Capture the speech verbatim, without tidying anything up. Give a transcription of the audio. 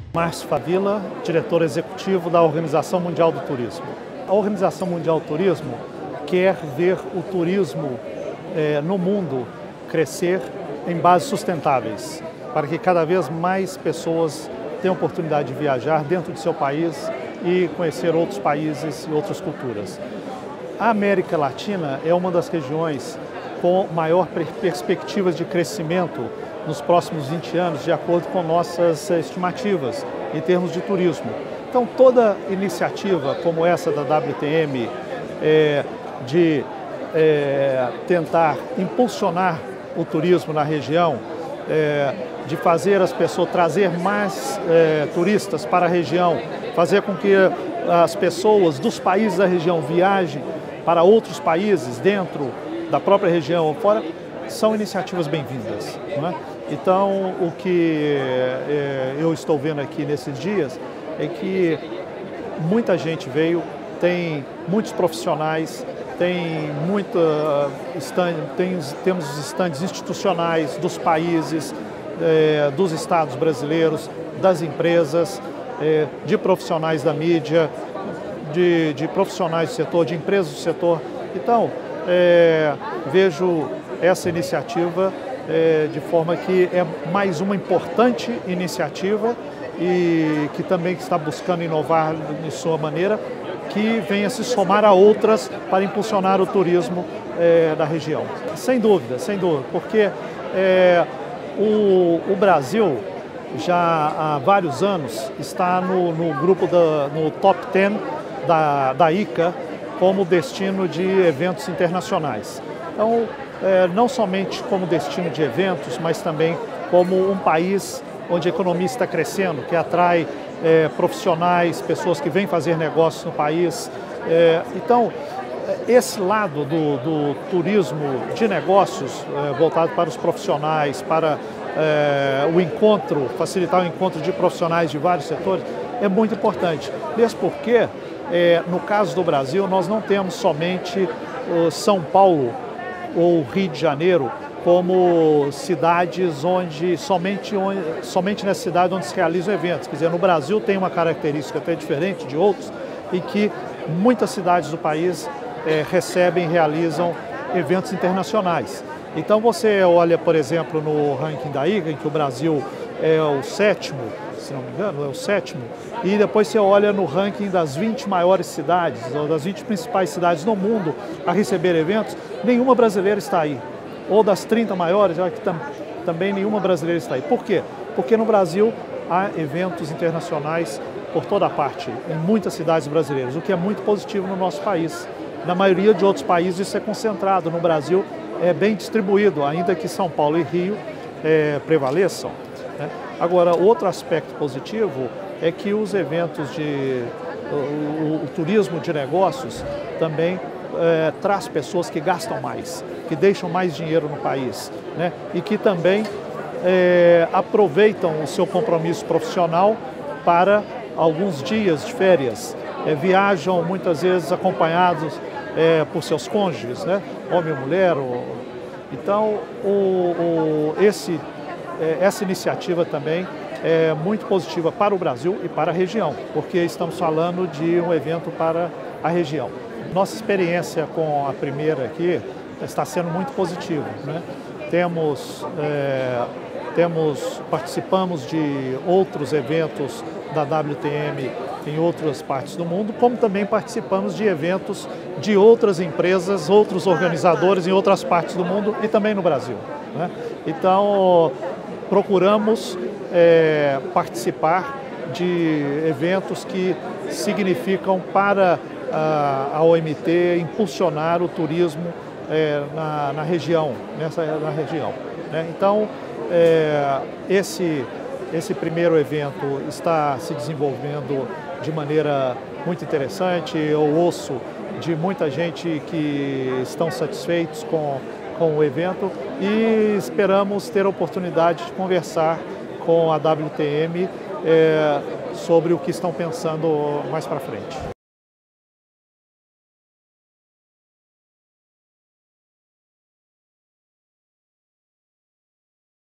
Márcio Favila, diretor executivo da Organização Mundial do Turismo. A Organização Mundial do Turismo quer ver o turismo eh, no mundo crescer em bases sustentáveis, para que cada vez mais pessoas tenham oportunidade de viajar dentro de seu país e conhecer outros países e outras culturas. A América Latina é uma das regiões com maior perspectivas de crescimento nos próximos vinte anos, de acordo com nossas estimativas em termos de turismo. Então, toda iniciativa como essa da W T M, é, de é, tentar impulsionar o turismo na região, é, de fazer as pessoas, trazer mais é, turistas para a região, fazer com que as pessoas dos países da região viajem para outros países dentro da própria região ou fora, são iniciativas bem-vindas, não é? Então, o que é, eu estou vendo aqui nesses dias é que muita gente veio, tem muitos profissionais, tem muita stand, tem, temos os estandes institucionais dos países, é, dos estados brasileiros, das empresas, é, de profissionais da mídia, de, de profissionais do setor, de empresas do setor. Então, é, vejo essa iniciativa é, de forma que é mais uma importante iniciativa e que também está buscando inovar de sua maneira, que venha se somar a outras para impulsionar o turismo é, da região. Sem dúvida, sem dúvida, porque é, o, o Brasil já há vários anos está no, no grupo, da, no top dez da, da I C A como destino de eventos internacionais. Então, é, não somente como destino de eventos, mas também como um país onde a economia está crescendo, que atrai é, profissionais, pessoas que vêm fazer negócios no país. É, então, esse lado do, do turismo de negócios, é, voltado para os profissionais, para é, o encontro, facilitar o encontro de profissionais de vários setores, é muito importante. Mesmo porque, é, no caso do Brasil, nós não temos somente uh, São Paulo ou Rio de Janeiro como cidades onde somente, onde, somente nessa cidade onde se realizam eventos. Quer dizer, no Brasil tem uma característica até diferente de outros, em que muitas cidades do país é, recebem e realizam eventos internacionais. Então você olha, por exemplo, no ranking da I C A, em que o Brasil é o sétimo, se não me engano, é o sétimo, e depois você olha no ranking das vinte maiores cidades, ou das vinte principais cidades no mundo a receber eventos, nenhuma brasileira está aí. Ou das trinta maiores, já que tam, também nenhuma brasileira está aí. Por quê? Porque no Brasil há eventos internacionais por toda a parte, em muitas cidades brasileiras, o que é muito positivo no nosso país. Na maioria de outros países isso é concentrado, no Brasil é bem distribuído, ainda que São Paulo e Rio é, prevaleçam, né? Agora, outro aspecto positivo é que os eventos de... o, o, o turismo de negócios também é, traz pessoas que gastam mais, que deixam mais dinheiro no país, né? E que também é, aproveitam o seu compromisso profissional para alguns dias de férias, é, viajam muitas vezes acompanhados é, por seus cônjuges, né? Homem ou mulher. Ou... Então, o, o, esse, é, essa iniciativa também é muito positiva para o Brasil e para a região, porque estamos falando de um evento para a região. Nossa experiência com a primeira aqui está sendo muito positiva, né? Temos, é, temos, participamos de outros eventos da W T M em outras partes do mundo, como também participamos de eventos de outras empresas, outros organizadores em outras partes do mundo e também no Brasil, né? Então, procuramos é, participar de eventos que significam para a, a O M T impulsionar o turismo É, na, na região, nessa na região, né? Então, é, esse, esse primeiro evento está se desenvolvendo de maneira muito interessante. Eu ouço de muita gente que estão satisfeitos com, com o evento e esperamos ter a oportunidade de conversar com a W T M é, sobre o que estão pensando mais para frente.